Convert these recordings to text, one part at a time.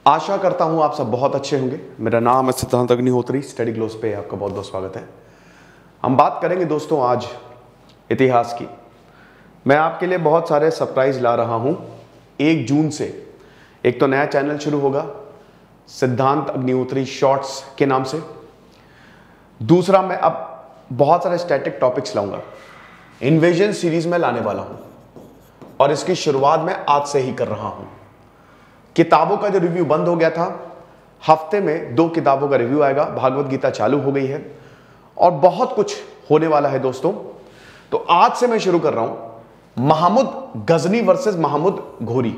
आशा करता हूं आप सब बहुत अच्छे होंगे। मेरा नाम है सिद्धांत अग्निहोत्री। स्टडी ग्लोस पे आपका बहुत बहुत स्वागत है। हम बात करेंगे दोस्तों आज इतिहास की। मैं आपके लिए बहुत सारे सरप्राइज ला रहा हूं। 1 जून से एक तो नया चैनल शुरू होगा सिद्धांत अग्निहोत्री शॉर्ट्स के नाम से। दूसरा, मैं अब बहुत सारे स्टैटिक टॉपिक्स लाऊंगा। इन्वेजन सीरीज में लाने वाला हूं और इसकी शुरुआत मैं आज से ही कर रहा हूं। किताबों का जो रिव्यू बंद हो गया था, हफ्ते में 2 किताबों का रिव्यू आएगा। भागवत गीता चालू हो गई है और बहुत कुछ होने वाला है दोस्तों। तो आज से मैं शुरू कर रहा हूं महमूद गजनी वर्सेस महमूद घोरी।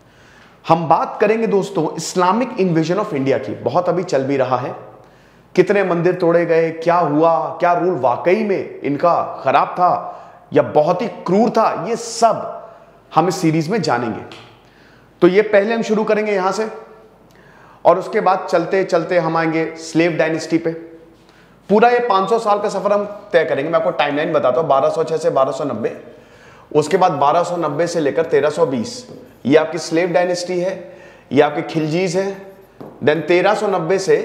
हम बात करेंगे दोस्तों इस्लामिक इन्वेजन ऑफ इंडिया की। बहुत अभी चल भी रहा है, कितने मंदिर तोड़े गए, क्या हुआ, क्या रूल वाकई में इनका खराब था या बहुत ही क्रूर था, ये सब हम इस सीरीज में जानेंगे। तो ये पहले हम शुरू करेंगे यहां से और उसके बाद चलते चलते हम आएंगे स्लेव डायनेस्टी पे। पूरा ये 500 साल का सफर हम तय करेंगे। मैं आपको टाइमलाइन बताता हूं। 1206 से 1290, उसके बाद 1290 से लेकर 1320 ये आपकी स्लेव डायनेस्टी है, ये आपके खिलजीज है। देन 1390 से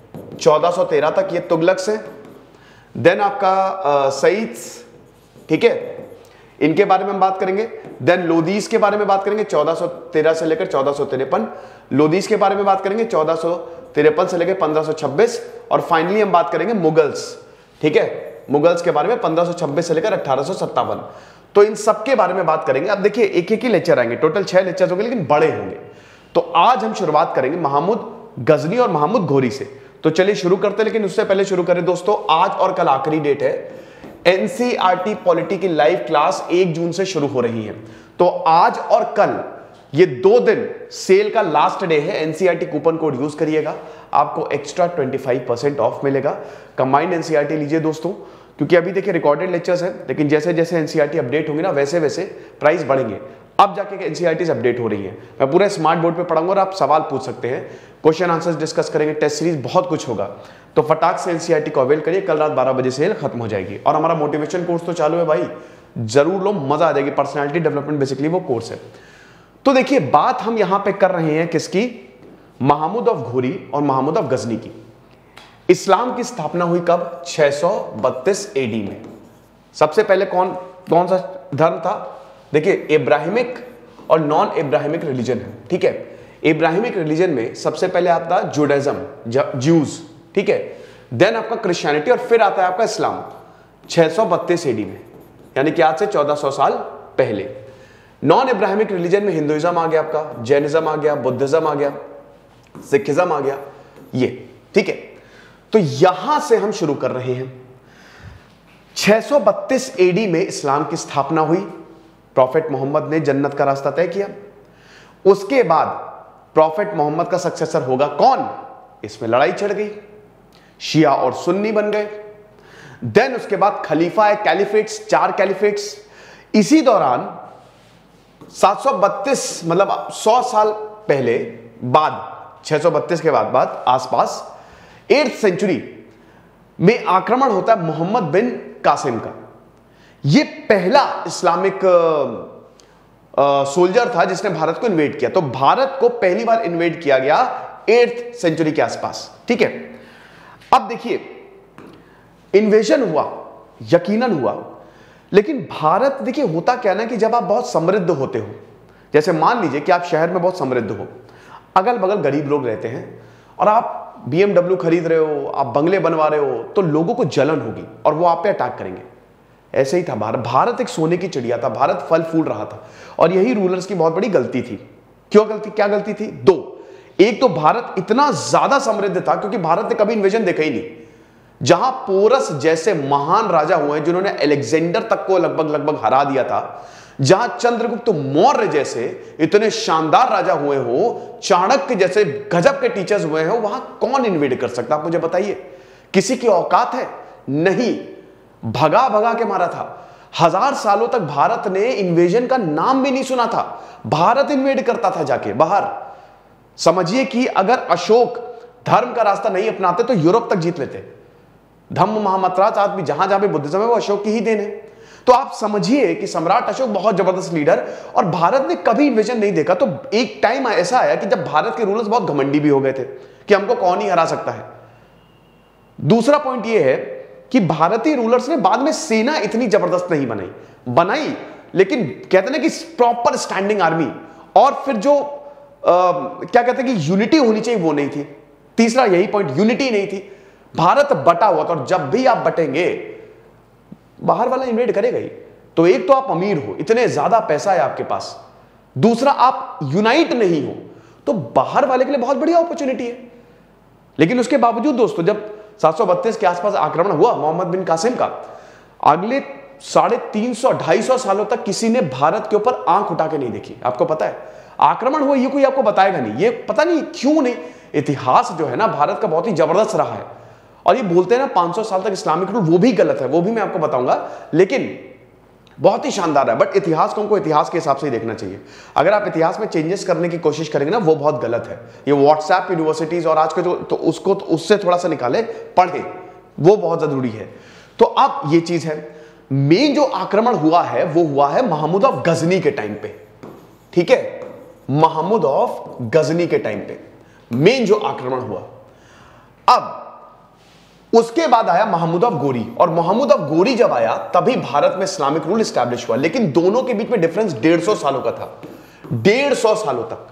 1413 तक ये तुगलक्स है। देन आपका सईद्स, ठीक है, इनके बारे में हम बात करेंगे। देन लोदीज के बारे में बात करेंगे 1413 से लेकर 1453। लोदीज के बारे में बात करेंगे 1453 से लेकर 1526। और फाइनली हम बात करेंगे मुगल्स, ठीक है, मुगल्स के बारे में 1526 से लेकर 1857। तो इन सब के बारे में बात करेंगे। अब देखिए एक एक ही लेक्चर आएंगे, टोटल 6 लेक्चर होंगे लेकिन बड़े होंगे। तो आज हम शुरुआत करेंगे महमूद गजनी और महमूद घोरी से। तो चलिए शुरू करते हैं, लेकिन उससे पहले शुरू करें दोस्तों, आज और कल आखिरी डेट है। एनसीईआरटी पॉलिटी की लाइव क्लास 1 जून से शुरू हो रही है। तो आज और कल ये 2 दिन सेल का लास्ट डे है। एनसीईआरटी कूपन कोड यूज करिएगा, आपको एक्स्ट्रा 25% ऑफ मिलेगा। कंबाइंड एनसीईआरटी लीजिए दोस्तों, क्योंकि अभी देखिए रिकॉर्डेड लेक्चर्स हैं, लेकिन जैसे जैसे एनसीईआरटी अपडेट होंगे ना वैसे वैसे प्राइस बढ़ेंगे। अब जाके एनसीईआरटी अपडेट हो रही है। मैं पूरा स्मार्ट बोर्ड पे पढ़ाऊंगा और आप सवाल पूछ सकते हैं, क्वेश्चन आंसर्स डिस्कस करेंगे, टेस्ट सीरीज, बहुत कुछ होगा। तो फटाक से एनसीईआरटी को अवेल करिए। कल रात 12 बजे सेल खत्म हो जाएगी। और हमारा मोटिवेशन कोर्स तो चालू है भाई, जरूर लो, मजा आ जाएगी। पर्सनैलिटी डेवलपमेंट बेसिकली वो कोर्स है। तो देखिए बात हम यहां पे कर रहे हैं किसकी, महमूद ऑफ घोरी और महमूद ऑफ गजनी की। इस्लाम की स्थापना हुई कब? 632 एडी में। सबसे पहले कौन सा धर्म था? देखिए इब्राहिमिक और नॉन इब्राहिमिक रिलीजन है, ठीक है। इब्राहिमिक रिलीजन में सबसे पहले आता है जुडाइज्म, ज्यूज, ठीक है। देन आपका क्रिश्चियनिटी और फिर आता है आपका इस्लाम 632 एडी में, यानी कि आज से 1400 साल पहले। नॉन इब्राहिमिक रिलीजन में हिंदुइज्म आ गया, आपका जैनिज्म आ गया, बुद्धिज्म आ गया, सिखिज्म आ गया, ये, ठीक है। तो यहां से हम शुरू कर रहे हैं। 632 एडी में इस्लाम की स्थापना हुई। प्रॉफेट मोहम्मद ने जन्नत का रास्ता तय किया। उसके बाद प्रॉफेट मोहम्मद का सक्सेसर होगा कौन? इसमें लड़ाई छिड़ गई, शिया और सुन्नी बन गए। देन उसके बाद खलीफा है, कैलिफेट्स, 4 कैलिफेट्स। इसी दौरान 732 मतलब 100 साल पहले बाद, 632 के बाद आसपास 8th सेंचुरी में आक्रमण होता है मोहम्मद बिन कासिम का। यह पहला इस्लामिक सोल्जर था जिसने भारत को इन्वेड किया। तो भारत को पहली बार इन्वेड किया गया 8th सेंचुरी के आसपास, ठीक है। अब देखिए इन्वेजन हुआ, यकीनन हुआ, लेकिन भारत, देखिए होता क्या ना कि जब आप बहुत समृद्ध होते हो, जैसे मान लीजिए कि आप शहर में बहुत समृद्ध हो, अगल बगल गरीब लोग रहते हैं और आप BMW खरीद रहे हो, आप बंगले बनवा रहे हो, तो लोगों को जलन होगी और वो आप पे अटैक करेंगे। ऐसे ही था भारत एक सोने की चिड़िया था, भारत फल फूल रहा था। और यही रूलर्स की बहुत बड़ी गलती थी। क्या गलती थी? 2। एक तो भारत इतना ज्यादा समृद्ध था क्योंकि भारत ने कभी इन्वेजन देखा ही नहीं। जहां पोरस जैसे महान राजा हुए जिन्होंने अलेक्जेंडर तक को लगभग हरा दिया था, जहां चंद्रगुप्त मौर्य जैसे इतने शानदार राजा हुए हो, चाणक्य जैसे गजब के टीचर्स हुए हो, वहां कौन इन्वेड कर सकता? आप मुझे बताइए, किसी की औकात है? नहीं। भगा के मारा था। 1000 सालों तक भारत ने इन्वेजन का नाम भी नहीं सुना था। भारत इन्वेड करता था जाके बाहर। समझिए कि अगर अशोक धर्म का रास्ता नहीं अपनाते तो यूरोप तक जीत लेते। धम्म महामंत्रार्थ आज भी जहां भी बुद्धिज्म है वो अशोक की ही देन है। तो आप समझिए कि सम्राट अशोक बहुत जबरदस्त लीडर, और भारत ने कभी इन्वेजन नहीं देखा। तो एक टाइम ऐसा आया कि जब भारत के रूलर्स बहुत घमंडी भी हो गए थे कि हमको कौन ही हरा सकता है। दूसरा पॉइंट यह है कि भारतीय रूलर्स ने बाद में सेना इतनी जबरदस्त नहीं बनाई, लेकिन कहते हैं कि प्रॉपर स्टैंडिंग आर्मी, और फिर जो क्या कहते हैं कि यूनिटी होनी चाहिए वो नहीं थी। तीसरा यही पॉइंट, यूनिटी नहीं थी, भारत बटा हुआ था। और जब भी आप बटेंगे बाहर वाला इन्वेड करेगा ही। तो एक तो आप अमीर हो, इतने ज्यादा पैसा है आपके पास, दूसरा आप यूनाइट नहीं हो, तो बाहर वाले के लिए बहुत बढ़िया अपॉर्चुनिटी है। लेकिन उसके बावजूद दोस्तों, जब 732 के आसपास आक्रमण हुआ मोहम्मद बिन कासिम का, अगले 350-250 सालों तक किसी ने भारत के ऊपर आंख उठा के नहीं देखी। आपको पता है आक्रमण हुआ, ये कोई आपको बताएगा नहीं, ये पता नहीं क्यों नहीं। इतिहास जो है ना भारत का बहुत ही जबरदस्त रहा है। और ये बोलते हैं ना 500 साल तक इस्लामिक रूल, वो भी गलत है, वो भी मैं आपको बताऊंगा, लेकिन बहुत ही शानदार है। बट इतिहास को हमको इतिहास के हिसाब से ही देखना चाहिए। अगर आप इतिहास में चेंजेस करने की कोशिश करेंगे ना, वो बहुत गलत है। ये व्हाट्सएप यूनिवर्सिटीज और आज के जो, तो उसको तो उससे थोड़ा सा निकाले, पढ़े, वो बहुत जरूरी है। तो अब ये चीज है, मेन जो आक्रमण हुआ है वो हुआ है महमूद ऑफ गजनी के टाइम पे। ठीक है, महमूद ऑफ गजनी के टाइम पे मेन जो आक्रमण हुआ। अब उसके बाद आया महमूद ऑफ गोरी, और महमूद ऑफ गोरी जब आया तभी भारत में इस्लामिक रूल एस्टैब्लिश हुआ। लेकिन दोनों के बीच में डिफरेंस 150 सालों का था, 150 सालों तक।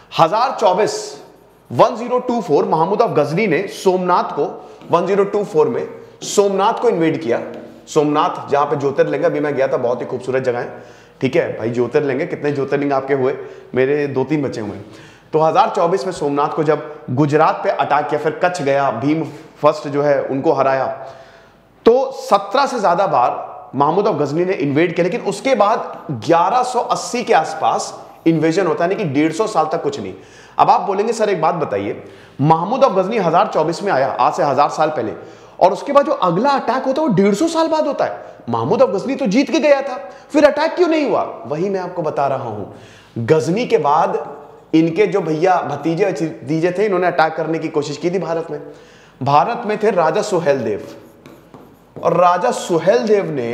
1024 महमूद ऑफ गजनी ने सोमनाथ को 1024 में सोमनाथ को इन्वेड किया। सोमनाथ जहां पे ज्योतिर्लिंग, अभी मैं गया था, बहुत ही खूबसूरत जगह है। ठीक है भाई, ज्योतिर्लिंग, कितने ज्योतिर्लिंग आपके हुए? मेरे 2-3 बचे हुए। तो 1024 में सोमनाथ को जब गुजरात पे अटैक किया, फिर कच्छ गया, भीम फर्स्ट जो है उनको हराया, तो 17 से ज्यादा बार महमूद ऑफ गजनी ने इन्वेड किया। लेकिन उसके बाद 1180 के आसपास इन्वेजन होता है, यानी कि 150 साल तक कुछ नहीं। अब आप बोलेंगे सर एक बात बताइए, महमूद ऑफ गजनी 1024 में आया, आज से 1000 साल पहले, और उसके बाद जो अगला अटैक होता है वो 150 साल बाद होता है। महमूद ऑफ गजनी तो जीत के गया था, फिर अटैक क्यों नहीं हुआ? वही मैं आपको बता रहा हूं। गजनी के बाद इनके जो भैया भतीजे थे, इन्होंने अटैक करने की कोशिश की थी भारत में। भारत में थे राजा सुहेल देव, और राजा सुहेल देव ने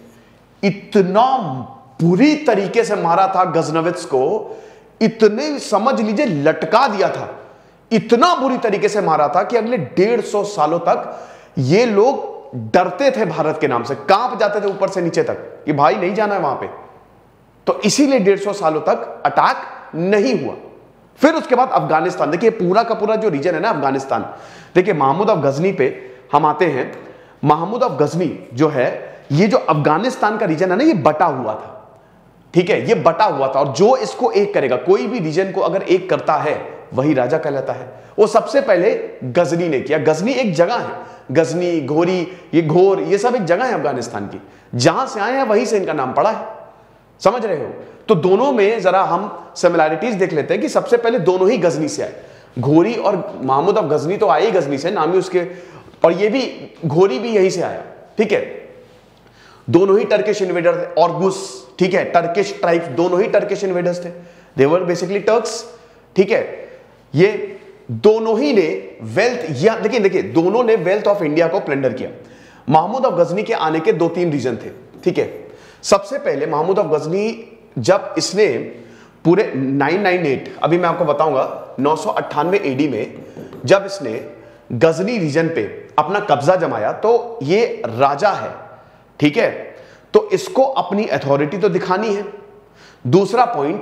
इतना बुरी तरीके से मारा था गजनवित्स को, इतने समझ लीजिए लटका दिया था, इतना बुरी तरीके से मारा था कि अगले 150 सालों तक ये लोग डरते थे भारत के नाम से, कांप जाते थे ऊपर से नीचे तक कि भाई नहीं जाना है वहां पे। तो इसीलिए 150 सालों तक अटैक नहीं हुआ। फिर उसके बाद अफगानिस्तान, देखिए पूरा का पूरा जो रीजन है ना अफगानिस्तान, देखिए महमूद ऑफ गजनी पे हम आते हैं। महमूद ऑफ गजनी जो है, ये जो अफगानिस्तान का रीजन है ना, ये बटा हुआ था। ठीक है, ये बटा हुआ था, और जो इसको एक करेगा, कोई भी रीजन को अगर एक करता है वही राजा कहलाता है। वो सबसे पहले गजनी ने किया। गजनी एक जगह है, गजनी, घोरी, ये घोर, ये सब एक जगह है अफगानिस्तान की, जहां से आए हैं वहीं से इनका नाम पड़ा है। समझ रहे हो? तो दोनों में जरा हम सिमिलैरिटीज देख लेते हैं कि सबसे पहले दोनों ही गजनी से आए। घोरी और महमूद ऑफ गजनी तो आए ही गजनी से, नाम ही उसके, और ये भी घोरी भी यहीं से आया। ठीक है, दोनों ही टर्किश इन्वेडर थे, ऑर्गुस, ठीक है, टर्किश ट्राइब्स, दोनों ही टर्किश इन्वेडर्स थे, दे वर बेसिकली टर्क्स। ठीक है, ये दोनों ही ने वेल्थ, या देखिए दोनों ने वेल्थ ऑफ इंडिया को प्लंडर किया। महमूद ऑफ गजनी के आने के 2-3 रीजन थे। ठीक है, सबसे पहले महमूद ऑफ गजनी जब इसने पूरे 998, अभी मैं आपको बताऊंगा 998 एडी में जब इसने गजनी रीजन पे अपना कब्जा जमाया, तो ये राजा है। ठीक है, तो इसको अपनी अथॉरिटी तो दिखानी है। दूसरा पॉइंट,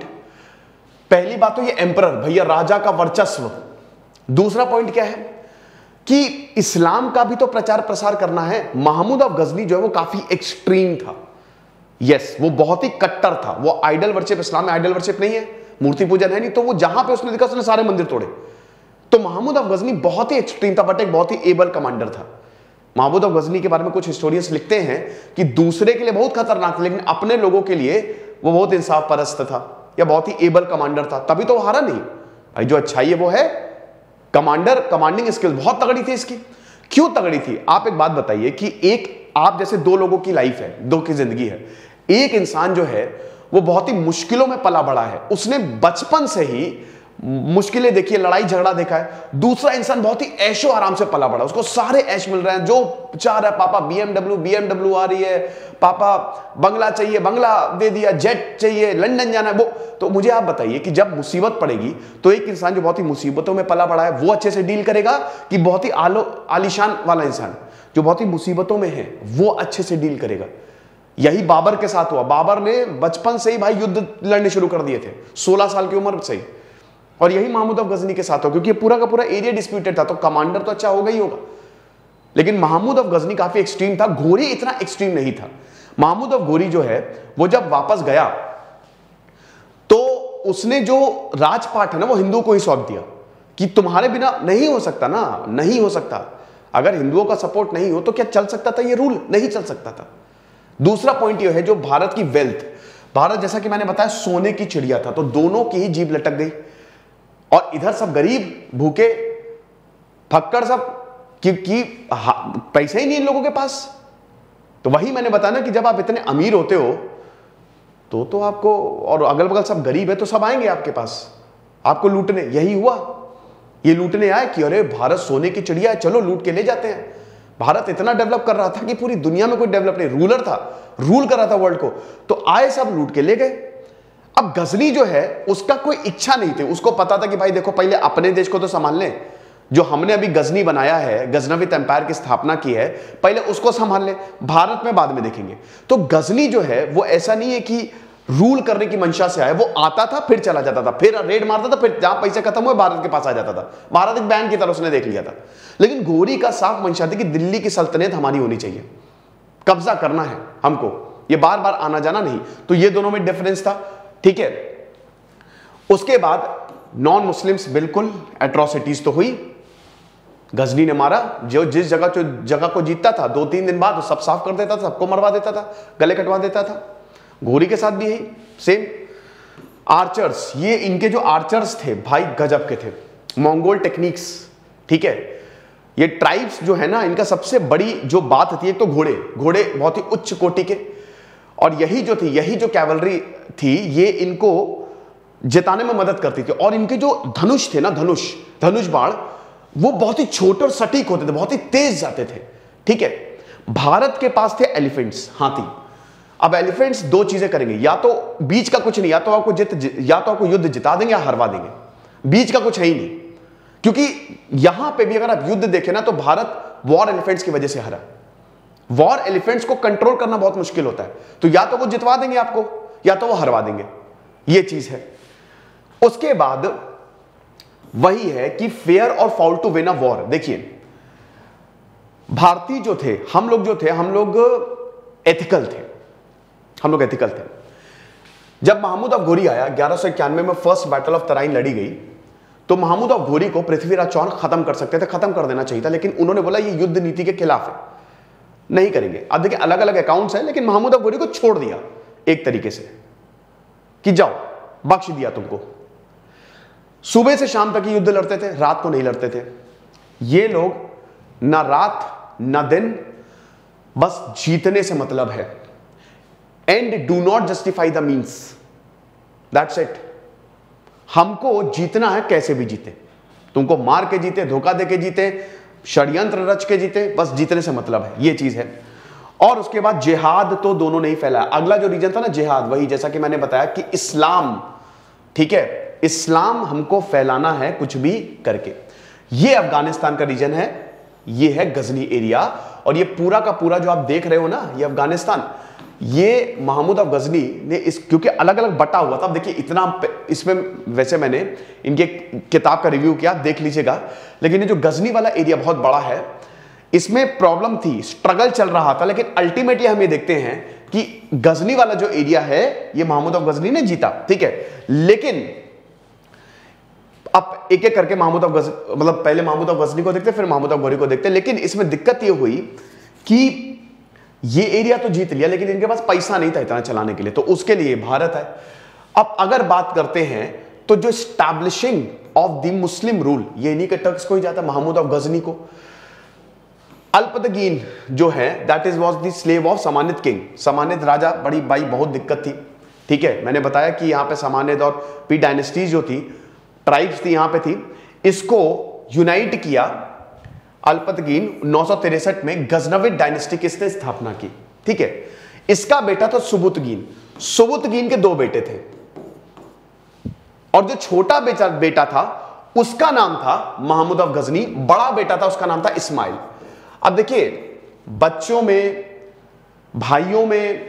पहली बात तो ये एम्परर, भैया राजा का वर्चस्व। दूसरा पॉइंट क्या है कि इस्लाम का भी तो प्रचार प्रसार करना है। महमूद ऑफ गजनी जो है वो काफी एक्सट्रीम था। यस, वो बहुत ही कट्टर था। वो आइडल वर्शिप, इस्लाम में आइडल वर्शिप नहीं है, मूर्ति पूजन है नहीं, तो वो जहां पे उसने देखा उसने सारे मंदिर तोड़े। तो महमूद ऑफ गजनी बहुत ही एक्सट्रीम था, बट एक बहुत ही एबल कमांडर था। महमूद ऑफ गजनी के बारे में कुछ हिस्टोरियंस लिखते हैं कि दूसरे के लिए बहुत खतरनाक था, लेकिन अपने लोगों के लिए वो बहुत इंसाफ परस्त था, या बहुत ही एबल कमांडर था। तभी तो वो हारा नहीं भाई। जो अच्छाई है वो है कमांडर, कमांडिंग स्किल बहुत तगड़ी थी इसकी। क्यों तगड़ी थी? आप एक बात बताइए कि एक आप जैसे 2 लोगों की लाइफ है, 2 की जिंदगी है। एक इंसान जो है वो बहुत ही मुश्किलों में पला बड़ा है, उसने बचपन से ही मुश्किलें देखी है, लड़ाई झगड़ा देखा है। दूसरा इंसान बहुत ही ऐशो आराम से पला बड़ा, उसको सारे ऐश मिल रहे हैं, जो चाह रहा है, पापा बीएमडब्ल्यू आ रही है, पापा बंगला चाहिए, बंगला दे दिया, जेट चाहिए, लंदन जाना है वो। तो मुझे आप बताइए कि जब मुसीबत पड़ेगी तो एक इंसान जो बहुत ही मुसीबतों में पला बड़ा है वो अच्छे से डील करेगा, कि बहुत ही आलीशान वाला इंसान जो बहुत ही मुसीबतों में है वो अच्छे से डील करेगा? यही बाबर के साथ हुआ। बाबर ने बचपन से ही भाई युद्ध लड़ने शुरू कर दिए थे, 16 साल की उम्र से ही। और यही महमूद अफ गजनी के साथ हो, क्योंकि पूरा का पूरा एरिया डिस्प्यूटेड था, तो कमांडर तो अच्छा होगा ही होगा। लेकिन महमूद अफ गजनी काफी एक्सट्रीम था, घोरी इतना एक्सट्रीम नहीं था। महमूद अफ घोरी जो है वो जब वापस गया तो उसने जो राजपाट है ना वो हिंदुओं को ही सौंप दिया, कि तुम्हारे बिना नहीं हो सकता ना, नहीं हो सकता। अगर हिंदुओं का सपोर्ट नहीं हो तो क्या चल सकता था ये रूल? नहीं चल सकता था। दूसरा पॉइंट ये है, जो भारत की वेल्थ, भारत जैसा कि मैंने बताया सोने की चिड़िया था, तो दोनों की ही जीभ लटक गई। और इधर सब गरीब भूखे फक्कड़ सब, क्योंकि पैसे ही नहीं इन लोगों के पास। तो वही मैंने बताया ना कि जब आप इतने अमीर होते हो तो आपको, और अगल बगल सब गरीब है तो सब आएंगे आपके पास आपको लूटने। यही हुआ, ये लूटने आए कि अरे भारत सोने की चिड़िया है, चलो लूट के ले जाते हैं। भारत इतना डेवलप कर रहा था कि पूरी दुनिया में कोई डेवलप नहीं, रूलर था, रूल कर रहा था वर्ल्ड को, तो आए सब लूट के ले गए। अब गजनी जो है उसका कोई इच्छा नहीं थी, उसको पता था कि भाई देखो पहले अपने देश को तो संभाल लें, जो हमने अभी गजनी बनाया है, गजनवी एम्पायर की स्थापना की है, पहले उसको संभाल लें, भारत में बाद में देखेंगे। तो गजनी जो है वो ऐसा नहीं है कि रूल करने की मंशा से आया, वो आता था फिर चला जाता था, फिर रेड मारता था, फिर जहां पैसे खत्म हुए भारत के पास आ जाता था। भारत एक बैंक की तरह उसने देख लिया था। लेकिन घोरी का साफ मंशा थी कि दिल्ली की सल्तनत हमारी होनी चाहिए, कब्जा करना है हमको, ये बार बार आना जाना नहीं। तो ये दोनों में डिफरेंस था, ठीक है। उसके बाद नॉन मुस्लिम्स, बिल्कुल एट्रोसिटीज तो हुई, गजनी ने मारा, जो जिस जगह को जीतता था 2-3 दिन बाद सब साफ कर देता था, सबको मरवा देता था, गले कटवा देता था। घोरी के साथ भी यही सेम। आर्चर्स, ये इनके जो आर्चर्स थे भाई गजब के थे, मंगोल टेक्निक्स, ठीक है। ये ट्राइब्स जो है ना, इनका सबसे बड़ी जो बात थी, एक तो घोड़े बहुत ही उच्च कोटि के, और यही जो कैवलरी थी ये इनको जिताने में मदद करती थी। और इनके जो धनुष थे ना, धनुष बाण, वो बहुत ही छोटे और सटीक होते थे, बहुत ही तेज जाते थे, ठीक है। भारत के पास थे एलिफेंट्स, हाथी। अब एलिफेंट्स दो चीजें करेंगे, या तो बीच का कुछ नहीं, या तो आपको युद्ध जिता देंगे या हरवा देंगे, बीच का कुछ है ही नहीं। क्योंकि यहां पे भी अगर आप युद्ध देखें ना, तो भारत वॉर एलिफेंट्स की वजह से हरा। वॉर एलिफेंट्स को कंट्रोल करना बहुत मुश्किल होता है, तो या तो वो जितवा देंगे आपको या तो वो हरवा देंगे, ये चीज है। उसके बाद वही है कि फेयर और foul to win a war. देखिए भारतीय जो थे, हम लोग एथिकल थे, जब महमूद अफ घोरी आया 1191 में फर्स्ट बैटल ऑफ तराइन लड़ी गई, तो महमूद अफ घोरी को पृथ्वीराज चौहान खत्म कर सकते थे, खत्म कर देना चाहिए था, लेकिन उन्होंने बोला ये युद्ध नीति के खिलाफ है, नहीं करेंगे। अब देखिए अलग अलग अकाउंट्स हैं, लेकिन महमूद अफ घोरी को छोड़ दिया एक तरीके से कि जाओ, बख्श दिया तुमको। सुबह से शाम तक युद्ध लड़ते थे, रात को नहीं लड़ते थे। ये लोग ना रात ना दिन, बस जीतने से मतलब है। And do not justify the means, that's it. हमको जीतना है, कैसे भी जीते, तुमको मार के जीते, धोखा दे के जीते, षड्यंत्र रच के जीते, बस जीतने से मतलब है, ये चीज है। और उसके बाद जिहाद तो दोनों ने ही फैलाया। अगला जो रीजन था ना जिहाद, वही जैसा कि मैंने बताया कि इस्लाम, ठीक है, इस्लाम हमको फैलाना है कुछ भी करके। ये अफगानिस्तान का रीजन है, ये है गजनी एरिया। और ये पूरा का पूरा जो आप देख रहे हो ना, ये अफगानिस्तान, ये महमूद अफ गजनी ने क्योंकि अलग अलग बटा हुआ था। अब देखिए इतना, इसमें वैसे मैंने इनके किताब का रिव्यू किया, देख लीजिएगा, लेकिन ये जो गजनी वाला एरिया बहुत बड़ा है, इसमें प्रॉब्लम थी, स्ट्रगल चल रहा था, लेकिन अल्टीमेटली हम ये देखते हैं कि गजनी वाला जो एरिया है ये महमूद अफ गजनी ने जीता, ठीक है। लेकिन अब एक एक करके पहले महमूद अफ गजनी को देखते, फिर महमूद अफ घोरी को देखते। लेकिन इसमें दिक्कत ये हुई कि ये एरिया तो जीत लिया, लेकिन इनके पास पैसा नहीं था इतना चलाने के लिए, तो उसके लिए भारत है। अब अगर बात करते हैं तो जो establishing of the Muslim rule, ये इन्हीं के टर्क्स को ही जाता, महमूद अफ गजनी को। अल्पतगीन जो है, that is was the slave of Samanid king. Samanid राजा, बड़ी भाई बहुत दिक्कत थी, ठीक है। मैंने बताया कि यहां पे समानिद और पी डायनेस्टीज जो थी ट्राइब्स थी यहां पे थी, इसको यूनाइट किया अल्पतगीन 963 में गजनविद डायनेस्टी की इसने स्थापना की। ठीक है, इसका बेटा था सुबुतगीन। सुबुतगीन के 2 बेटे थे और जो छोटा बेटा था उसका नाम था महमूद ऑफ गजनी, बड़ा बेटा था उसका नाम था इस्माइल। अब देखिए, बच्चों में, भाइयों में,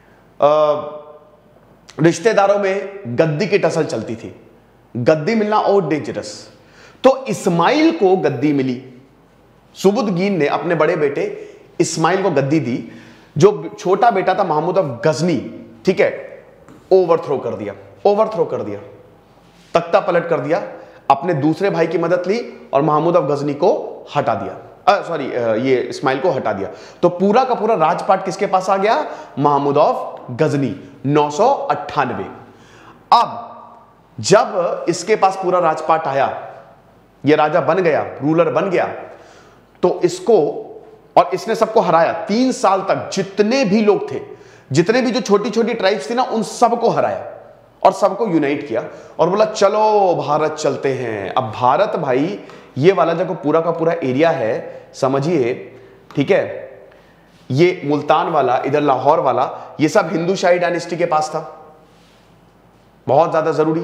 रिश्तेदारों में गद्दी की टसल चलती थी, गद्दी मिलना और डेंजरस। तो इस्माइल को गद्दी मिली, सुबुतगीन ने अपने बड़े बेटे इस्माइल को गद्दी दी। जो छोटा बेटा था महमूद ऑफ गजनी, ठीक है, ओवरथ्रो कर दिया, तख्ता पलट कर दिया, अपने दूसरे भाई की मदद ली और महमूद ऑफ गजनी को हटा दिया, ये इस्माइल को हटा दिया। तो पूरा का पूरा राजपाट किसके पास आ गया? Mahmud of Ghazni 998। अब जब इसके पास पूरा राजपाट आया, ये राजा बन गया, रूलर बन गया, तो इसको, और इसने सबको हराया 3 साल तक। जितने भी लोग थे, जितने भी जो छोटी छोटी ट्राइब्स थी ना, उन सबको हराया और सबको यूनाइट किया और बोला चलो भारत चलते हैं। अब भारत भाई, ये वाला जो पूरा का पूरा एरिया है, समझिए, ठीक है, ये मुल्तान वाला, इधर लाहौर वाला, ये सब हिंदू शाही डायनेस्टी के पास था। बहुत ज्यादा जरूरी।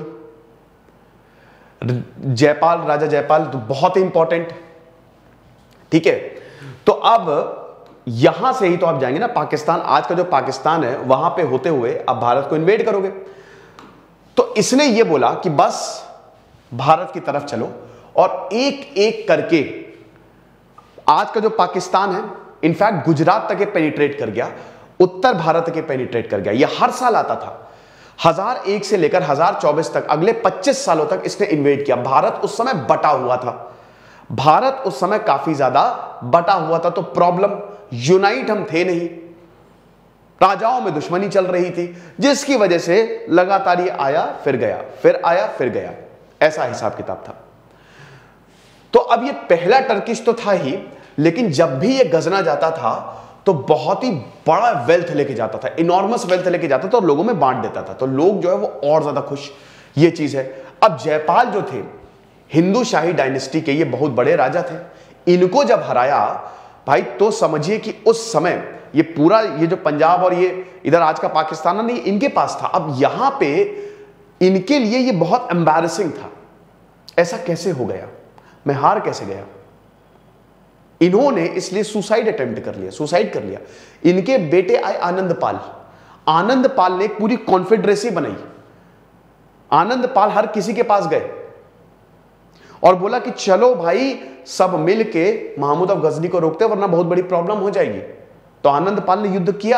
जयपाल, राजा जयपाल तो बहुत ही इंपॉर्टेंट। ठीक है, तो अब यहां से ही तो आप जाएंगे ना पाकिस्तान, आज का जो पाकिस्तान है वहां पे होते हुए अब भारत को इन्वेड करोगे। तो इसने ये बोला कि बस भारत की तरफ चलो और एक एक करके आज का जो पाकिस्तान है, इनफैक्ट गुजरात तक पेनिट्रेट कर गया, उत्तर भारत के पेनिट्रेट कर गया। यह हर साल आता था, 1001 से लेकर 1024 तक, अगले 25 सालों तक इसने इन्वेड किया। भारत उस समय बटा हुआ था, भारत उस समय काफी ज्यादा बटा हुआ था। तो प्रॉब्लम, यूनाइट हम थे नहीं, राजाओं में दुश्मनी चल रही थी, जिसकी वजह से लगातार ये आया फिर गया, फिर आया फिर गया, ऐसा हिसाब किताब था। तो अब ये पहला टर्किश तो था ही, लेकिन जब भी ये गजना जाता था तो बहुत ही बड़ा वेल्थ लेके जाता था, इनॉर्मस वेल्थ लेके जाता था और लोगों में बांट देता था। तो लोग जो है वो और ज्यादा खुश, ये चीज है। अब जयपाल जो थे हिंदू शाही डायनेस्टी के, ये बहुत बड़े राजा थे, इनको जब हराया भाई, तो समझिए कि उस समय ये पूरा, ये जो पंजाब और ये इधर आज का पाकिस्तान नहीं, इनके पास था। अब यहां पे इनके लिए ये बहुत एम्बैरेसिंग था, ऐसा कैसे हो गया, मैं हार कैसे गया। इन्होंने इसलिए सुसाइड अटेम्प्ट कर लिया, सुसाइड कर लिया। इनके बेटे आए आनंदपाल, आनंदपाल ने एक पूरी कॉन्फेडरेसी बनाई। आनंदपाल हर किसी के पास गए और बोला कि चलो भाई सब मिलके महमूद ऑफ गजनी को रोकते, वरना बहुत बड़ी प्रॉब्लम हो जाएगी। तो आनंदपाल ने युद्ध किया,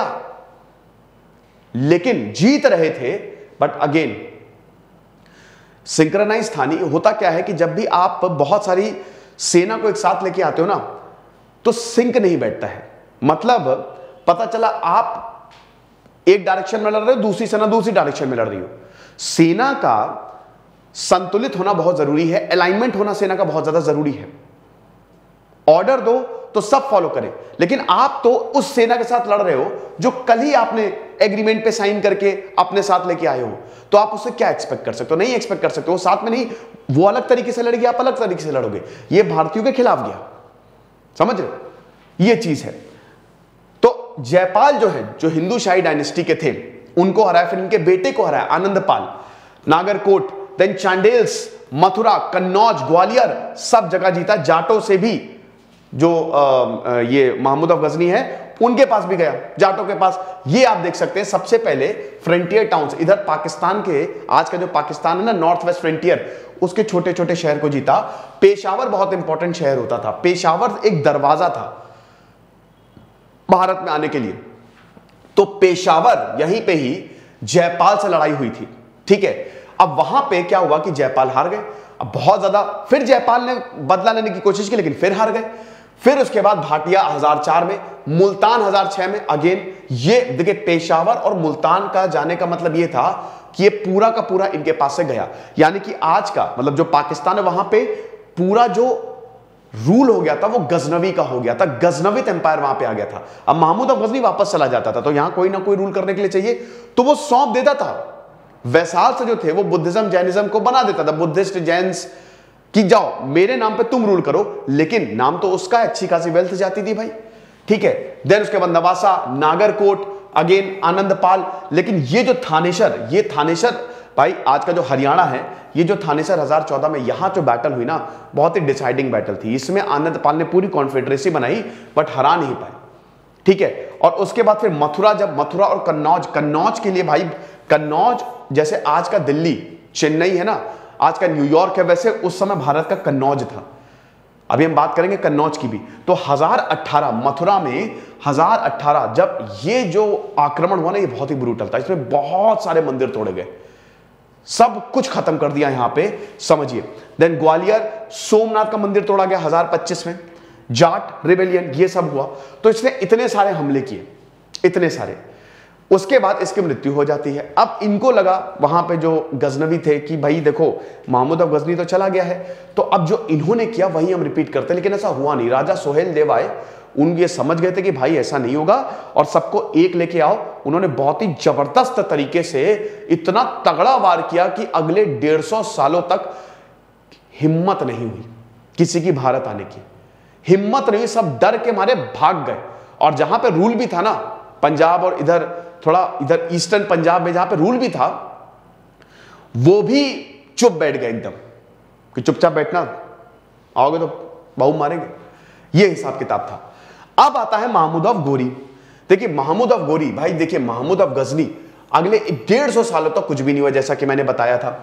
लेकिन जीत रहे थे, बट अगेन सिंक्रोनाइज था नहीं। होता क्या है कि जब भी आप बहुत सारी सेना को एक साथ लेके आते हो ना, तो सिंक नहीं बैठता है। मतलब पता चला आप एक डायरेक्शन में लड़ रहे हो, दूसरी सेना दूसरी डायरेक्शन में लड़ रही हो। सेना का संतुलित होना बहुत जरूरी है, अलाइनमेंट होना सेना का बहुत ज्यादा जरूरी है। ऑर्डर दो तो सब फॉलो करें, लेकिन आप तो उस सेना के साथ लड़ रहे हो जो कल ही आपने एग्रीमेंट पे साइन करके अपने साथ लेके आए हो। तो आप उससे क्या एक्सपेक्ट कर सकते हो? नहीं एक्सपेक्ट कर सकते हो। साथ में नहीं, वो अलग तरीके से लड़ेगी, आप अलग तरीके से लड़ोगे। ये भारतीयों के खिलाफ गया, समझ रहे हो, ये चीज है। तो जयपाल जो है, जो हिंदू शाही डायनेस्टी के थे, उनको हराया, फिर इनके बेटे को हराया आनंदपाल, नागरकोट, देन चांडेल्स, मथुरा, कन्नौज, ग्वालियर, सब जगह जीता। जाटों से भी जो ये महमूद ऑफ गजनी है उनके पास भी गया, जाटों के पास। ये आप देख सकते हैं सबसे पहले फ्रंटियर टाउन्स, इधर पाकिस्तान के, आज का जो पाकिस्तान है ना, नॉर्थ वेस्ट फ्रंटियर, उसके छोटे छोटे शहर को जीता। पेशावर बहुत इंपॉर्टेंट शहर होता था, पेशावर एक दरवाजा था भारत में आने के लिए। तो पेशावर, यहीं पे ही जयपाल से लड़ाई हुई थी, ठीक है। अब वहां पे क्या हुआ कि जयपाल हार गए। अब बहुत ज्यादा, फिर जयपाल ने बदला लेने की कोशिश की, लेकिन फिर हार गए। फिर उसके बाद भाटिया 1004 में, मुल्तान 1006 में। अगेन ये देखिए, पेशावर और मुल्तान का जाने का मतलब ये था कि ये पूरा का पूरा इनके पास से गया। यानी कि आज का मतलब जो पाकिस्तान है, वहां पे पूरा जो रूल हो गया था वो गजनवी का हो गया था, गजनविद एम्पायर वहां पे आ गया था। अब महमूद ऑफ गजनी वापस चला जाता था, तो यहां कोई ना कोई रूल करने के लिए चाहिए, तो वो सौंप देता था वैसाल से जो थे वो बुद्धिज्म जैनिज्म को बना देता था, बुद्धिस्ट जैन्स कि जाओ मेरे नाम पे तुम रूल करो, लेकिन नाम तो उसका है, अच्छी खासी वेल्थ जाती थी भाई, ठीक है। देन उसके बाद नवासा, नागरकोट, अगेन आनंदपाल। लेकिन ये जो थानेसर, ये थानेसर भाई आज का जो हरियाणा है, ये जो थानेसर 1014 में यहां जो बैटल हुई ना, बहुत ही डिसाइडिंग बैटल थी। इसमें आनंदपाल ने पूरी कॉन्फेडरेसी बनाई बट हरा नहीं पाए, ठीक है। और उसके बाद फिर मथुरा, जब मथुरा और कन्नौज, कन्नौज के लिए भाई, कन्नौज जैसे आज का दिल्ली चेन्नई है ना, आज का न्यूयॉर्क है, वैसे उस समय भारत का कन्नौज था। अभी हम बात करेंगे कन्नौज की भी। तो 1018 मथुरा में 1018 जब ये जो आक्रमण हुआ ना, ये बहुत ही ब्रूटल था। इसमें बहुत सारे मंदिर तोड़े गए, सब कुछ खत्म कर दिया यहां पे, समझिए। देन ग्वालियर, सोमनाथ का मंदिर तोड़ा गया 1025 में। जाट रिबेलियन, ये सब हुआ। तो इसने इतने सारे हमले किए, इतने सारे। उसके बाद इसकी मृत्यु हो जाती है। अब इनको लगा वहां पे जो गजनवी थे कि भाई देखो महमूद ऑफ गजनी तो चला गया है, तो अब जो इन्होंने किया वही हम रिपीट करते हैं। लेकिन ऐसा हुआ नहीं। राजा सोहेल देव आए, उन ये समझ गए थे कि भाई ऐसा नहीं होगा और सबको एक लेके आओ। उन्होंने बहुत ही जबरदस्त तरीके से इतना तगड़ा वार किया कि अगले 150 सालों तक हिम्मत नहीं हुई किसी की भारत आने की, हिम्मत नहीं हुई। सब डर के मारे भाग गए। और जहां पे रूल भी था ना, पंजाब और इधर थोड़ा इधर ईस्टर्न पंजाब में जहां पे रूल भी था, वो भी चुप बैठ गए एकदम कि चुपचाप बैठना, आओगे तो बाहू मारेंगे, ये हिसाब किताब था। अब आता है महमूद ऑफ गोरी। देखिए महमूद ऑफ गोरी, भाई देखिए महमूद ऑफ गजनी अगले 150 सालों तक कुछ भी नहीं हुआ, जैसा कि मैंने बताया था।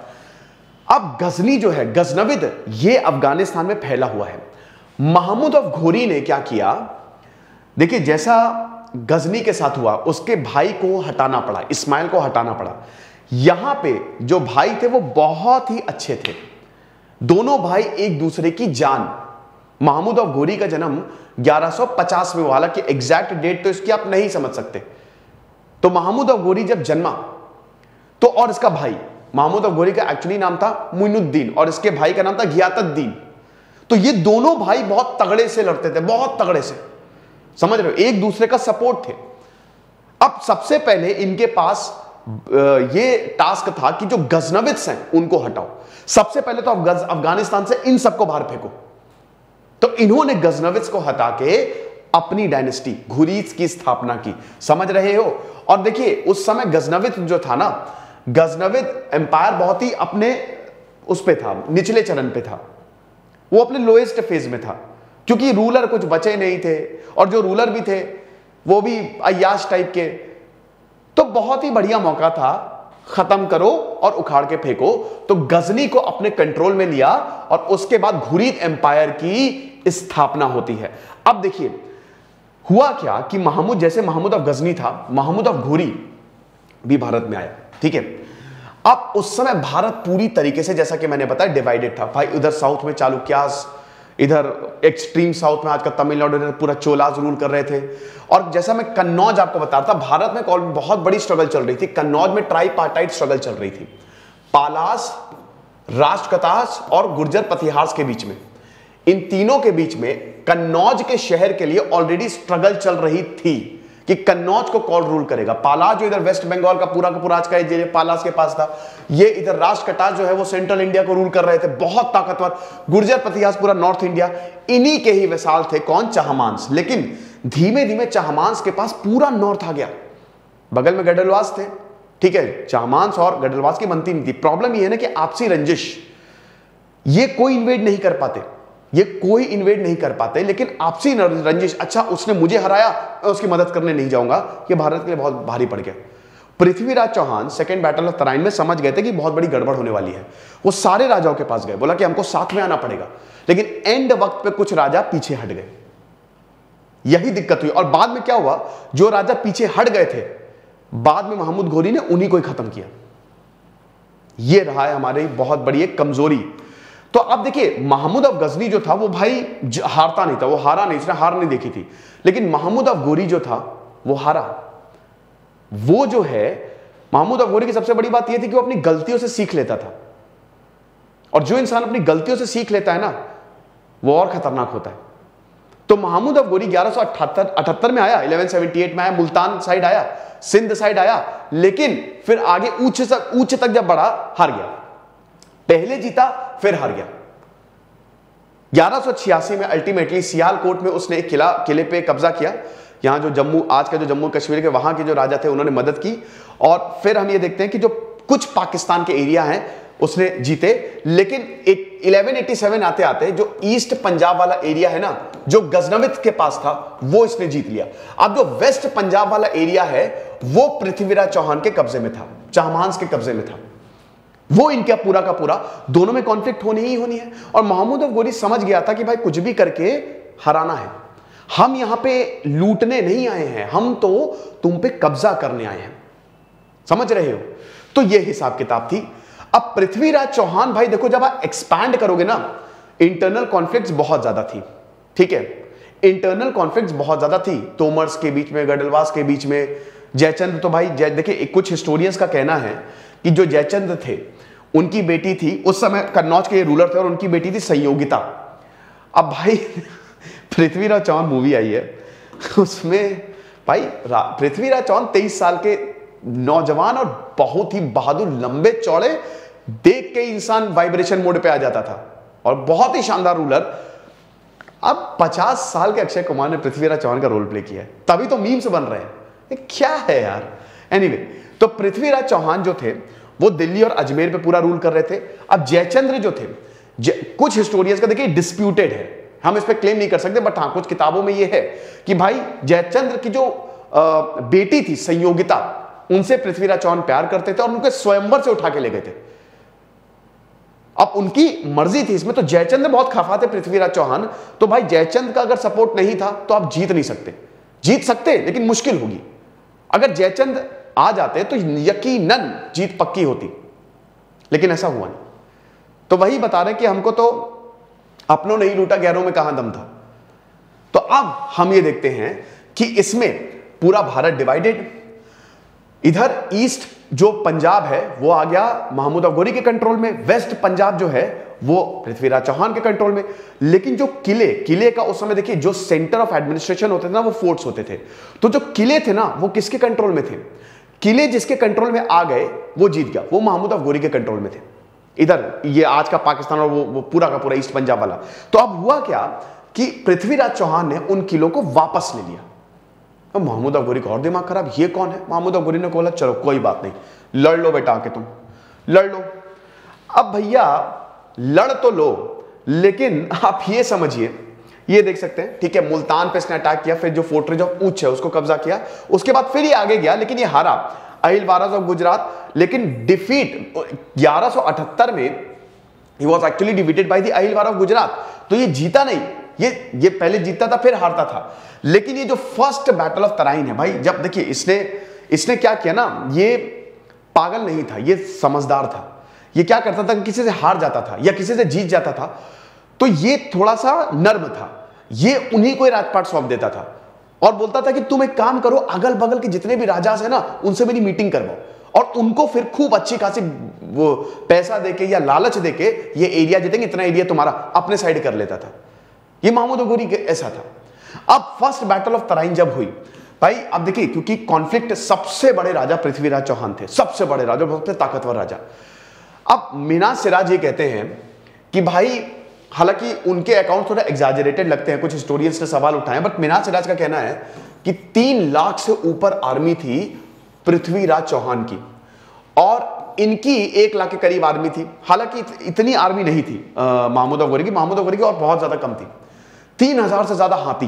अब गजनी जो है, गजनविद, ये अफगानिस्तान में फैला हुआ है। महमूद ऑफ घोरी ने क्या किया, देखिए जैसा गजनी के साथ हुआ, उसके भाई को हटाना पड़ा, इस्माइल को हटाना पड़ा। यहां पे जो भाई थे वो बहुत ही अच्छे थे, दोनों भाई एक दूसरे की जान। महमूद ऑफ घोरी का जन्म 1150 में हुआ, हालांकि एग्जैक्ट डेट तो इसकी आप नहीं समझ सकते। तो महमूद ऑफ घोरी जब जन्मा तो, और इसका भाई महमूद ऑफ घोरी का एक्चुअली नाम था मुइनुद्दीन और इसके भाई का नाम था घियातुद्दीन। तो ये दोनों भाई बहुत तगड़े से लड़ते थे, बहुत तगड़े से, समझ रहे हो, एक दूसरे का सपोर्ट थे। अब सबसे पहले इनके पास ये टास्क था कि जो गजनविद्स हैं उनको हटाओ। सबसे पहले तो अफगानिस्तान से इन सबको बाहर फेंको। तो इन्होंने गजनविद्स को हटा के अपनी डायनेस्टी घुरीद की स्थापना की, समझ रहे हो। और देखिए उस समय गजनविद जो था ना, गजनविद एम्पायर बहुत ही अपने उस पे था, निचले चरण पे था, वो अपने लोएस्ट फेज में था, क्योंकि रूलर कुछ बचे नहीं थे और जो रूलर भी थे वो भी अय्याश टाइप के। तो बहुत ही बढ़िया मौका था, खत्म करो और उखाड़ के फेंको। तो गजनी को अपने कंट्रोल में लिया और उसके बाद घुरीद एम्पायर की स्थापना होती है। अब देखिए हुआ क्या कि महमूद, जैसे महमूद ऑफ गजनी था, महमूद ऑफ घोरी भी भारत में आया, ठीक है। अब उस समय भारत पूरी तरीके से, जैसा कि मैंने बताया, डिवाइडेड था भाई। उधर साउथ में चालुक्यास, इधर एक्सट्रीम साउथ में आज का तमिलनाडु, इधर पूरा चोलाज रूल कर रहे थे। और जैसा मैं कन्नौज आपको बता रहा था, भारत में बहुत बड़ी स्ट्रगल चल रही थी। कन्नौज में ट्राइपार्टाइट स्ट्रगल चल रही थी, पालास, राजकतास और गुर्जर पथिहार्स के बीच में। इन तीनों के बीच में कन्नौज के शहर के लिए ऑलरेडी स्ट्रगल चल रही थी कि कन्नौज को कौन रूल करेगा। पालास जो इधर वेस्ट बंगाल का पूरा आज का पालास के पास था, ये इधर राजकटास जो है वो सेंट्रल इंडिया को रूल कर रहे थे, बहुत ताकतवर। गुर्जर पथिहास पूरा नॉर्थ इंडिया। इन्हीं के ही वैसाल थे कौन, चहमांस। लेकिन धीमे धीमे चहमांस के पास पूरा नॉर्थ आ गया, बगल में गढ़वाल थे, ठीक है। चहमांस और गढ़वाल की बनती नहीं थी। प्रॉब्लम ये है ना कि आपसी रंजिश, ये कोई इन्वेड नहीं कर पाते, ये कोई इन्वेड नहीं कर पाते, लेकिन आपसी रंजिश, अच्छा उसने मुझे हराया, मैं उसकी मदद करने नहीं जाऊंगा, ये भारत के लिए बहुत भारी पड़ गया। Prithviraj Chauhan second battle of Tarain में समझ गए थे कि बहुत बड़ी गड़बड़ होने वाली है। वो सारे राजाओं के पास गए, बोला कि हमको साथ में आना पड़ेगा, लेकिन एंड वक्त पे कुछ राजा पीछे हट गए, यही दिक्कत हुई। और बाद में क्या हुआ, जो राजा पीछे हट गए थे, बाद में महमूद घोरी ने उन्हीं को ही खत्म किया। ये रहा है हमारी बहुत बड़ी एक कमजोरी। तो अब देखिए महमूद ऑफ गजनी जो था वो भाई हारता नहीं था, वो हारा नहीं, इसने हार नहीं देखी थी। लेकिन महमूद ऑफ घोरी जो था वो हारा। वो जो है महमूद ऑफ घोरी की सबसे बड़ी बात यह थी कि वो अपनी गलतियों से सीख लेता था, और जो इंसान अपनी गलतियों से सीख लेता है ना, वो और खतरनाक होता है। तो महमूद अफगोरी 1178 में आया, 1178 में आया, मुल्तान साइड आया, सिंध साइड आया, लेकिन फिर आगे उच्च तक जब बढ़ा हार गया। पहले जीता फिर हार गया। 1186 में अल्टीमेटली सियालकोट में उसने एक किले पे कब्जा किया। यहां जो जम्मू, आज का जो जम्मू कश्मीर के वहां के जो राजा थे उन्होंने मदद की। और फिर हम ये देखते हैं कि जो कुछ पाकिस्तान के एरिया हैं उसने जीते, लेकिन 1187 आते आते जो ईस्ट पंजाब वाला एरिया है ना, जो गजनविद के पास था, वो इसने जीत लिया। अब जो वेस्ट पंजाब वाला एरिया है वो पृथ्वीराज चौहान के कब्जे में था, चाहमांस के कब्जे में था। वो इनका पूरा का पूरा, दोनों में कॉन्फ्लिक्ट होनी ही होनी है। और महमूद अफगोरी समझ गया था कि भाई कुछ भी करके हराना है, हम यहां पे लूटने नहीं आए हैं, हम तो तुम पे कब्जा करने आए हैं। समझ रहे हो? तो ये हिसाब किताब थी। अब पृथ्वीराज चौहान, भाई देखो, जब आप एक्सपैंड करोगे ना, इंटरनल कॉन्फ्लिक्ट्स बहुत ज्यादा थी, ठीक है, इंटरनल कॉन्फ्लिक्ट्स बहुत ज्यादा थी, तोमर्स के बीच में, गडलवास के बीच में। जयचंद तो भाई देखिए, कुछ हिस्टोरियंस का कहना है कि जो जयचंद थे उनकी बेटी थी, उस समय कन्नौज के रूलर थे, और उनकी बेटी थी संयोगिता। अब भाई पृथ्वीराज चौहान मूवी आई है, उसमें भाई पृथ्वीराज चौहान 23 साल के नौजवान और बहुत ही बहादुर, लंबे चौड़े, देख के इंसान वाइब्रेशन मोड पे आ जाता था, और बहुत ही शानदार रूलर। अब 50 साल के अक्षय कुमार ने पृथ्वीराज चौहान का रोल प्ले किया है, तभी तो मीम्स बन रहे हैं। ये क्या है यार? एनीवे, तो पृथ्वीराज चौहान जो थे वो दिल्ली और अजमेर पे पूरा रूल कर रहे थे। अब जयचंद्र जो थे, कुछ हिस्टोरियंस का देखिए डिस्प्यूटेड है, हम इस पे क्लेम नहीं कर सकते, बट हाँ कुछ किताबों में ये है कि भाई जयचंद्र की जो बेटी थी संयोगिता, उनसे पृथ्वीराज चौहान प्यार करते थे और उनके स्वयंवर से उठा के ले गए थे। अब उनकी मर्जी थी इसमें, तो जयचंद्र बहुत खफा थे पृथ्वीराज चौहान। तो भाई जयचंद्र का अगर सपोर्ट नहीं था तो आप जीत नहीं सकते, जीत सकते लेकिन मुश्किल होगी। अगर जयचंद्र आ जाते तो यकीनन जीत पक्की होती, लेकिन ऐसा हुआ नहीं। तो वही बता रहे कि हमको तो अपनों नहीं लूटा, गैरों में कहां दम था। तो अब हम ये देखते हैं कि इसमें पूरा भारत डिवाइडेड, इधर ईस्ट जो पंजाब है वो आ गया महमूद अफगोरी के कंट्रोल में, वेस्ट पंजाब जो है वो पृथ्वीराज चौहान के कंट्रोल में। लेकिन जो किले का उस समय देखिए, जो सेंटर ऑफ एडमिनिस्ट्रेशन होते थे ना, वो फोर्ट्स होते थे। तो जो किले थे ना, वो किसके कंट्रोल में थे? किले जिसके कंट्रोल में आ गए वो जीत गया, वो महमूद अफगोरी के कंट्रोल में थे। इधर ये आज का पाकिस्तान और वो पूरा का पूरा ईस्ट पंजाब वाला। तो अब हुआ क्या कि पृथ्वीराज चौहान ने उन किलों को वापस ले लिया। अब महमूद अफगोरी का और दिमाग खराब, ये कौन है? महमूद अफगोरी ने बोला चलो कोई बात नहीं, लड़ लो बेटा, आके तुम लड़ लो। अब भैया लड़ तो लो, लेकिन आप ये समझिए, ये देख सकते हैं, ठीक है, मुल्तान पे इसने अटैक किया, फिर जो फोर्ट्रेस ऑफ उच्च है उसको कब्जा किया, उसके बाद फिर ये आगे गया, लेकिन ये हारा अहिल वारास ऑफ गुजरात। लेकिन डिफीट 1178 में ही was actually defeated by the Ahilwaras of Gujarat. तो ये जीता नहीं, ये पहले जीतता था फिर हारता था। लेकिन ये जो फर्स्ट बैटल ऑफ तराइन है भाई, जब देखिए इसने क्या किया ना, ये पागल नहीं था, ये समझदार था। ये क्या करता था कि किसी से हार जाता था या किसी से जीत जाता था तो ये थोड़ा सा नर्म था, ये उन्हीं को राजपाट सौंप देता था और बोलता था कि तुम एक काम करो, अगल बगल के जितने भी राजा है ना, उनसे मेरी मीटिंग करवाओ और उनको फिर खूब अच्छी खासी वो पैसा देके या लालच देके ये एरिया जीतेंगे, इतना एरिया तुम्हारा, अपने साइड कर लेता था। ये महमूद अफगोरी ऐसा था। अब फर्स्ट बैटल ऑफ तराइन जब हुई भाई, अब देखिए, क्योंकि कॉन्फ्लिक्ट, सबसे बड़े राजा पृथ्वीराज चौहान थे, सबसे बड़े राजा, सबसे ताकतवर राजा। अब मीनाज सिराज ये कहते हैं कि भाई, हालांकि उनके अकाउंट थोड़ा एग्जैजरेटेड लगते हैं, कुछ हिस्टोरियंस ने सवाल उठाए, बट मीनाज सिराज का कहना है कि 3 लाख से ऊपर आर्मी थी पृथ्वीराज चौहान की और इनकी 1 लाख के करीब आर्मी थी। हालांकि इतनी आर्मी नहीं थी महमूद अफगोरी की और बहुत ज्यादा कम थी, 3000 से ज्यादा हाथी,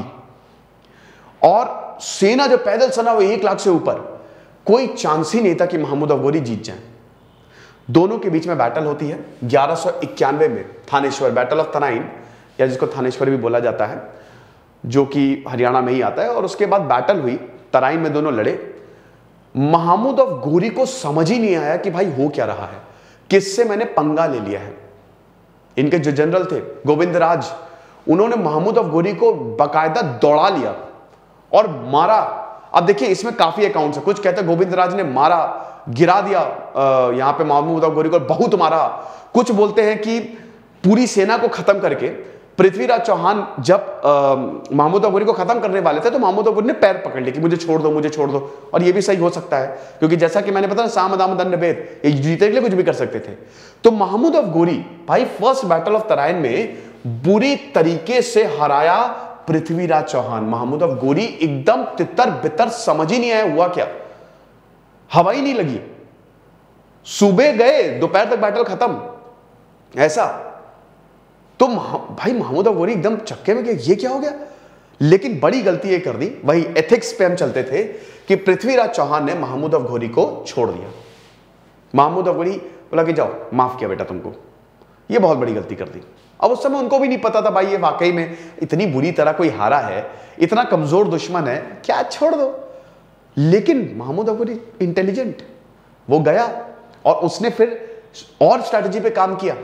और सेना जो पैदल सेना वो 1 लाख से ऊपर। कोई चांस ही नहीं था कि महमूद अफगोरी जीत जाए। दोनों के बीच में बैटल होती है 1191 में, थानेश्वर, बैटल ऑफ तराइन, या जिसको थानेश्वर भी बोला जाता है, जो कि हरियाणा में ही आता है। और उसके बाद बैटल हुई तराइन में, दोनों लड़े। महमूद अफगोरी को समझ ही नहीं आया कि भाई हो क्या रहा है, किससे मैंने पंगा ले लिया है। इनके जो जनरल थे गोविंदराज, उन्होंने महमूद अफगोरी को बाकायदा दौड़ा लिया और मारा। अब देखिए, इसमें काफी अकाउंट्स है, कुछ कहते हैं गोविंदराज ने मारा, गिरा दिया यहां पे महमूद अफगोरी को, बहुत मारा। कुछ बोलते हैं कि पूरी सेना को खत्म करके पृथ्वीराज चौहान जब महमूद अफगोरी को खत्म करने वाले थे तो महमूद अफगोरी ने पैर पकड़ लिए कि मुझे छोड़ दो, मुझे छोड़ दो। और ये भी सही हो सकता है क्योंकि जैसा कि मैंने बताया साम दाम दंड भेद, ये जीतने के लिए कुछ भी कर सकते थे। तो महमूद अफगोरी भाई फर्स्ट बैटल ऑफ तराइन में बुरी तरीके से हराया पृथ्वीराज चौहान। महमूद अफगोरी एकदम तितर बितर, समझ ही नहीं आया हुआ क्या, हवा ही नहीं लगी। सुबह गए, दोपहर तक बैटल खत्म, ऐसा। तो भाई महमूद अफगोरी एकदम चक्के में कि ये क्या हो गया। लेकिन बड़ी गलती ये कर दी, वही एथिक्स पे हम चलते थे कि पृथ्वीराज चौहान ने महमूद अफगोरी को छोड़ दिया। महमूद अफगोरी बोला कि जाओ, माफ किया बेटा तुमको। ये बहुत बड़ी गलती कर दी। अब उस समय उनको भी नहीं पता था भाई ये वाकई में इतनी बुरी तरह कोई हारा है, इतना कमजोर दुश्मन है, क्या छोड़ दो। लेकिन महमूद अफगोरी इंटेलिजेंट, वो गया और उसने फिर और स्ट्रैटेजी पे काम किया।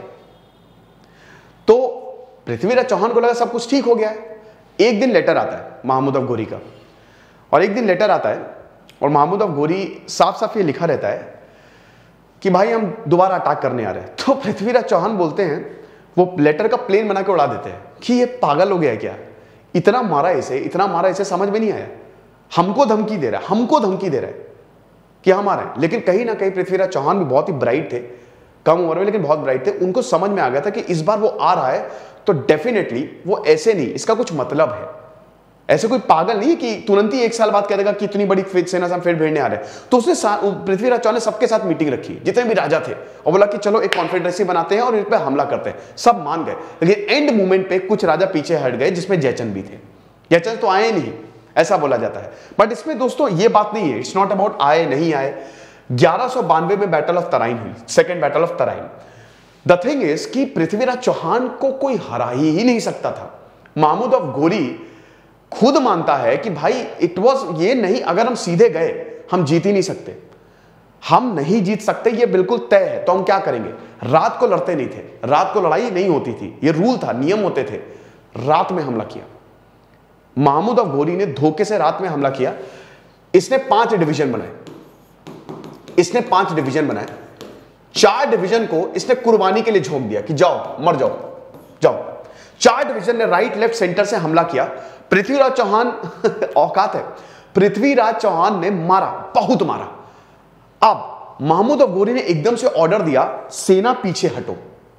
तो पृथ्वीराज चौहान को लगा सब कुछ ठीक हो गया है। एक दिन लेटर आता है महमूद अफगोरी का, और एक दिन लेटर आता है और महमूद अफगोरी साफ साफ ये लिखा रहता है कि भाई हम दोबारा अटैक करने आ रहे हैं। तो पृथ्वीराज चौहान बोलते हैं, वो लेटर का प्लेन बना के उड़ा देते हैं कि ये पागल हो गया क्या, इतना मारा इसे, इतना मारा इसे, समझ में नहीं आया, हमको धमकी दे रहा है, हमको धमकी दे रहा है कि हम आ रहे हैं। लेकिन कहीं ना कहीं पृथ्वीराज चौहान भी बहुत ही ब्राइट थे, कम उम्र में लेकिन बहुत ब्राइट थे। उनको समझ में आ गया था कि इस बार वो आ रहा है तो डेफिनेटली वो ऐसे नहीं, इसका कुछ मतलब है। ऐसे कोई पागल नहीं कि तुरंत ही 1 साल बाद कह देगा कि इतनी बड़ी सेना से हम फिर भिड़ने आ रहे हैं। तो उसने पृथ्वीराज चौहान ने सबके साथ मीटिंग रखी, जितने भी राजा थे, और बोला कि चलो एक कॉन्फेडरेसी बनाते हैं और इस पर हमला करते हैं। सब मान गए, लेकिन एंड मोमेंट पे कुछ राजा पीछे हट गए, जिसमें जयचंद भी थे। जयचंद तो आए नहीं, ऐसा बोला जाता है। बट इसमें दोस्तों ये बात नहीं है, इट्स नॉट अबाउट आए नहीं आए। 1192 में बैटल ऑफ तराइन हुई, second battle of Tarain. The thing is कि पृथ्वीराज चौहान को कोई हरा ही नहीं सकता था। महमूद अफगोरी खुद मानता है कि भाई इट वाज ये नहीं, अगर हम सीधे गए हम जीत ही नहीं सकते, हम नहीं जीत सकते, ये बिल्कुल तय है। तो हम क्या करेंगे, रात को लड़ते नहीं थे, रात को लड़ाई नहीं होती थी, ये रूल था, नियम होते थे। रात में हमला किया महमूद अफगोरी ने, धोखे से रात में हमला किया। इसने 5 डिवीजन बनाए, इसने 5 डिवीजन बनाए। 4 डिवीजन को इसने कुर्बानी के लिए झोंक दिया कि जाओ मर जाओ जाओ। 4 डिवीजन ने राइट लेफ्ट सेंटर से हमला किया। पृथ्वीराज चौहान औकात है, पृथ्वीराज चौहान ने मारा, बहुत मारा। अब महमूद अफगोरी ने एकदम से ऑर्डर दिया, सेना पीछे हटो,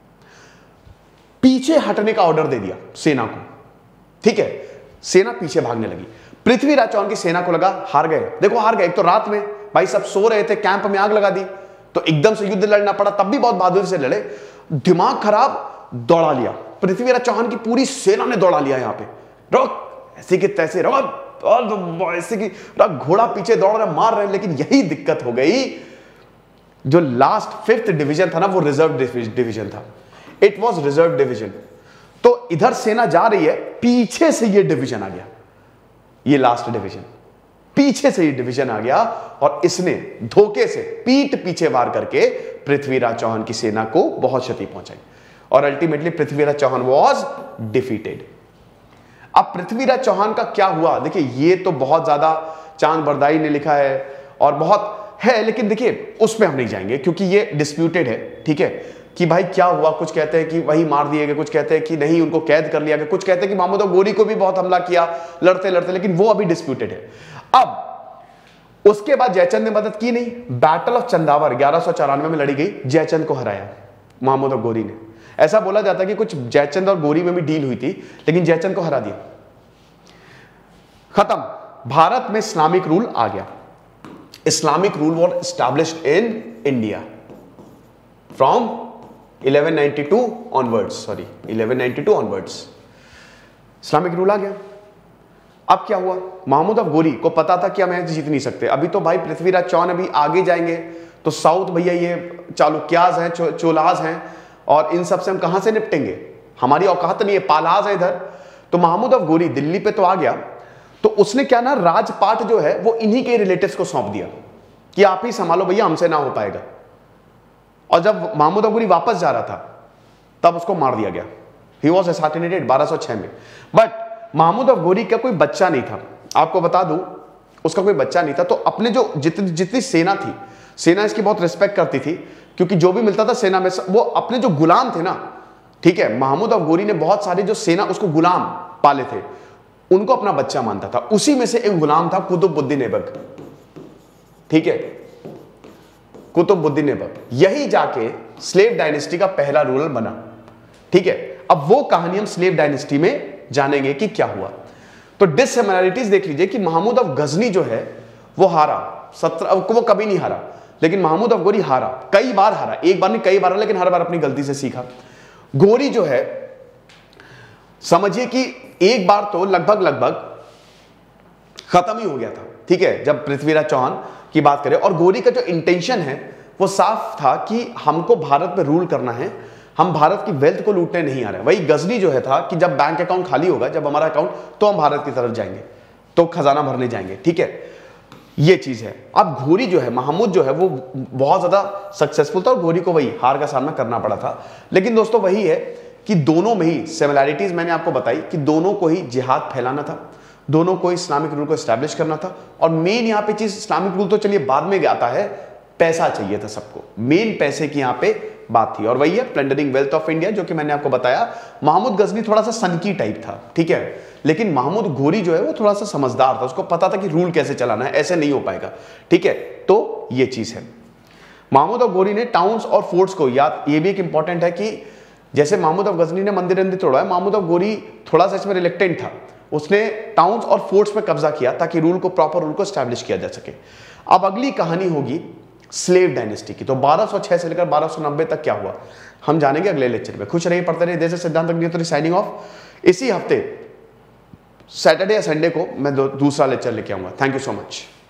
पीछे हटने का ऑर्डर दे दिया सेना को। ठीक है, सेना पीछे भागने लगी। पृथ्वीराज चौहान की सेना को लगा हार गए, देखो हार गए। एक तो रात में भाई सब सो रहे थे, कैंप में आग लगा दी, तो एकदम से युद्ध लड़ना पड़ा, तब भी बहुत बहादुरी से लड़े। दिमाग खराब, दौड़ा लिया पृथ्वीराज चौहान की पूरी सेना ने, दौड़ा लिया यहां पे, रोक ऐसे कि तैसे, रोक और ऐसे कि घोड़ा पीछे दौड़ रहे, मार रहे। लेकिन यही दिक्कत हो गई, जो लास्ट 5th डिवीजन था ना, वो रिजर्व डिवीजन था, इट वॉज रिजर्व डिवीजन। तो इधर सेना जा रही है, पीछे से ये डिवीजन आ गया, ये लास्ट डिवीजन, पीछे से ये डिवीजन आ गया और इसने धोखे से पीठ पीछे वार करके पृथ्वीराज चौहान की सेना को बहुत क्षति पहुंचाई और ultimately Prithviraj Chauhan was defeated. अब पृथ्वीराज चौहान का क्या हुआ, देखिए ये तो बहुत ज्यादा चांद बरदाई ने लिखा है और बहुत है, लेकिन देखिए उसमें हम नहीं जाएंगे क्योंकि ये डिस्प्यूटेड है। ठीक है, कि भाई क्या हुआ, कुछ कहते हैं कि वही मार दिए गए, कुछ कहते हैं कि नहीं उनको कैद कर लिया गया, कुछ कहते हैं कि महमूद अफगोरी को भी बहुत हमला किया लड़ते लड़ते, लेकिन वो अभी डिस्प्यूटेड है। अब उसके बाद जयचंद ने मदद की नहीं, बैटल ऑफ चंदावर 1194 में लड़ी गई, जयचंद को हराया महमूद अफगोरी ने। ऐसा बोला जाता है कि कुछ जयचंद और गोरी में भी डील हुई थी, लेकिन जयचंद को हरा दिया, खत्म। भारत में इस्लामिक रूल आ गया। Islamic rule was established in India from 1192 onwards, sorry 1192 onwards Islamic rule आ गया। अब क्या हुआ, महमूद अफगोरी को पता था कि हम ऐसे जीत नहीं सकते। अभी तो भाई पृथ्वीराज चौहान अभी आगे जाएंगे तो साउथ भैया ये चालुक्याज हैं, चोलाज हैं, और इन सब से हम कहां से निपटेंगे, हमारी औकात नहीं है, पालाज है इधर। तो महमूद अफगोरी दिल्ली पे तो आ गया, तो उसने क्या ना, राजपाट जो है वो इन्हीं के रिलेटिव्स को सौंप दिया कि आप ही संभालो भैया, हमसे ना हो पाएगा। और जब महमूद अफगोरी वापस जा रहा था तब उसको मार दिया गया, ही वॉज असैसिनेटेड 1206 में। बट महमूद अफगोरी का कोई बच्चा नहीं था, आपको बता दूं, उसका कोई बच्चा नहीं था। तो अपने जो जितनी सेना थी, सेना इसकी बहुत रिस्पेक्ट करती थी, क्योंकि जो भी मिलता था सेना में, वो अपने जो गुलाम थे ना, ठीक है, महमूद अफगोरी ने बहुत सारे जो सेना उसको गुलाम पाले थे उनको अपना बच्चा मानता था। उसी में से एक गुलाम था कुतुबुद्दीन ऐबक, ठीक है, कुतुबुद्दीन ऐबक। यही जाके स्लेव डायनेस्टी का पहला रूलर बना, ठीक है। अब वो कहानी हम स्लेव डायनेस्टी में जानेंगे कि क्या हुआ। तो डिससिमिलरिटीज देख लीजिए कि महमूद ऑफ गजनी जो है वो हारा, वो कभी नहीं हारा, लेकिन महमूद अफगोरी हारा, कई बार हारा, एक बार नहीं कई बार, लेकिन हर बार अपनी गलती से सीखा। गोरी जो है समझिए कि एक बार तो लगभग खत्म ही हो गया था, ठीक है, जब पृथ्वीराज चौहान की बात करें। और गोरी का जो इंटेंशन है वो साफ था कि हमको भारत में रूल करना है, हम भारत की वेल्थ को लूटने नहीं आ रहे। वही गजनी जो है था कि जब बैंक अकाउंट खाली होगा, जब हमारा अकाउंट, तो हम भारत की तरफ जाएंगे, तो खजाना भरने जाएंगे, ठीक है, ये चीज है। अब घोरी जो है, महमूद जो है वो बहुत ज्यादा सक्सेसफुल था और घोरी को वही हार का सामना करना पड़ा था। लेकिन दोस्तों वही है कि दोनों में ही सिमिलैरिटीज मैंने आपको बताई कि दोनों को ही जिहाद फैलाना था, दोनों को इस्लामिक रूल को एस्टैब्लिश करना था। और मेन यहां पे चीज, इस्लामिक रूल तो चलिए बाद में आता है, पैसा चाहिए था सबको, मेन पैसे की यहां पे बात थी। और वही है प्लंडरिंग वेल्थ ऑफ इंडिया, जो कि मैंने आपको बताया। महमूद गजनी थोड़ा सा सनकी टाइप था, ठीक है, लेकिन महमूद घोरी जो है वो थोड़ा सा समझदार था, उसको पता था कि रूल कैसे चलाना है, ऐसे नहीं हो पाएगा, ठीक है। तो ये चीज है। महमूद ऑफ घोरी ने टाउन्स और फोर्ट्स को, याद ये भी एक इंपॉर्टेंट है कि जैसे महमूद ऑफ गजनी ने मंदिर तोड़ा है, महमूद ऑफ घोरी थोड़ा सा इसमें रिलेक्टेंट था, उसने टाउन्स और फोर्ट्स पे कब्जा किया ताकि रूल को, प्रॉपर रूल को एस्टैब्लिश किया जा सके। अब अगली कहानी होगी स्लेव डायनेस्टी की। तो 1206 से लेकर 1290 तक क्या हुआ हम जानेंगे अगले लेक्चर में। खुश रहिए, पढ़ते रहिए। देश सिद्धांत अग्निहोत्री साइनिंग ऑफ। इसी हफ्ते सैटरडे या संडे को मैं दूसरा लेक्चर लेके आऊंगा। Thank you so much.